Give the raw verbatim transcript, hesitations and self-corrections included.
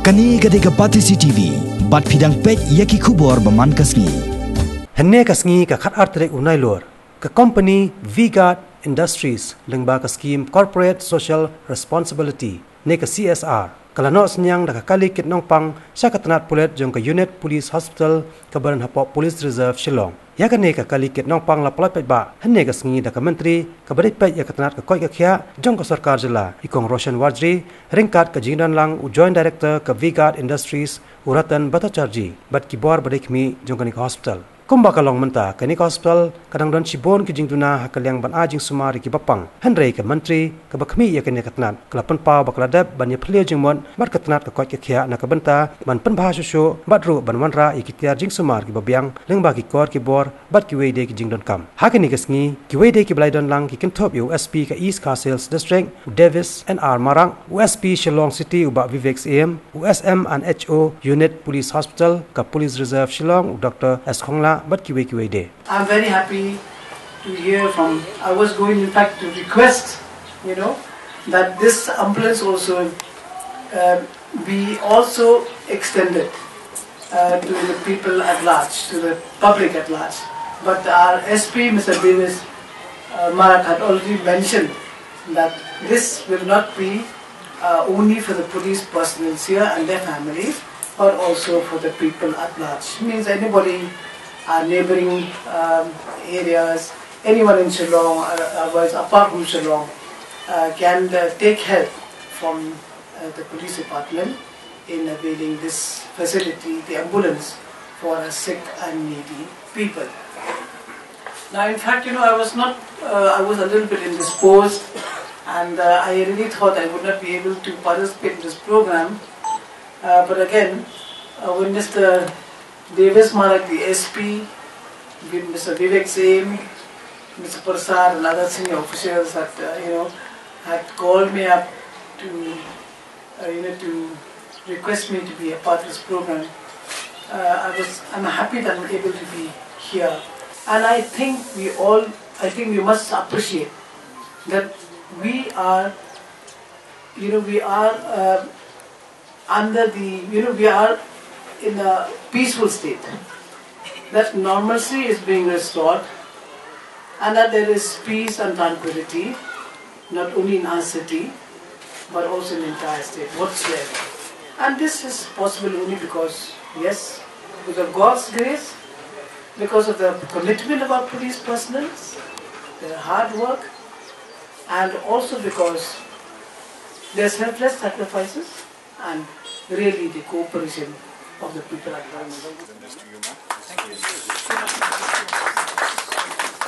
Kani gadega Patisi T V, bat pidang pet yaki kubor baman kasngi. Henne kasngi ka khat artrek unai lor, ka company V-Guard Industries lengba ka scheme Corporate Social Responsibility, ne ka C S R. Kalano senyang da ka kali kit nong pang sya ka tanat pulet jong ka unit police hospital ka baran hapok police reserve Shillong. Ya ka ne ka kali kit nong pang la plot pet ba, henne kasngi da ka menteri ka barit pet ya ka tanat ka koi ka khia jong ka sarkar jila ikong Roshan Wardri ringkat ka jingdan lang u joint director ka V-Guard Industries Uratan Batacharji bat ki bor badik mi jong ka ni hospital. Kumba kalong menta kani hospital kadang don cibon ki jingduna hakaliang ban ajing sumari ki bapang henrei ka menteri ka bakmi ya kani katnat kelapan pa bakladab ban ya phlia jingmon bat katnat ka koi ka khia na ka benta ban pen bha shu bat ru ban wanra ikitiar jing sumar ki babyang lengba ki kor ki bor bat ki wei de ki jingdon kam hakani kasngi ki wei de ki blaidon lang ki kentop U S P ka East Castles District Davis and R Marang U S P Shillong City uba Vivek A M U S M and H O Unit Police Hospital ka Police Reserve Shillong Doctor S Khongla but kiwe kiwe de. I'm very happy to hear from. I was going, in fact, to request, you know, that this ambulance also uh, be also extended uh, to the people at large, to the public at large. But our S P, Mister Davis uh, Marak, had already mentioned that this will not be uh, only for the police personnel here and their families, but also for the people at large. It means anybody. Our neighboring um, areas, anyone in Shillong, otherwise apart from Shillong, uh, can uh, take help from uh, the police department in availing this facility, the ambulance, for a sick and needy people. Now, in fact, you know, I was not, uh, I was a little bit indisposed, and uh, I really thought I would not be able to participate in this program. Uh, but again, uh, when Mister Davis Marak, the S P, Mister Vivek A M, Mister Prasad and other senior officials had, uh, you know, had called me up to, uh, you know, to request me to be a part of this program. Uh, I was, I'm happy that I'm able to be here, and I think we all, I think we must appreciate that we are, you know, we are uh, under the, you know, we are in a peaceful state, that normalcy is being restored, and that there is peace and tranquility, not only in our city, but also in the entire state, whatsoever. And this is possible only because, yes, because of God's grace, because of the commitment of our police personnel, their hard work, and also because their selfless sacrifices and really the cooperation of the people at home.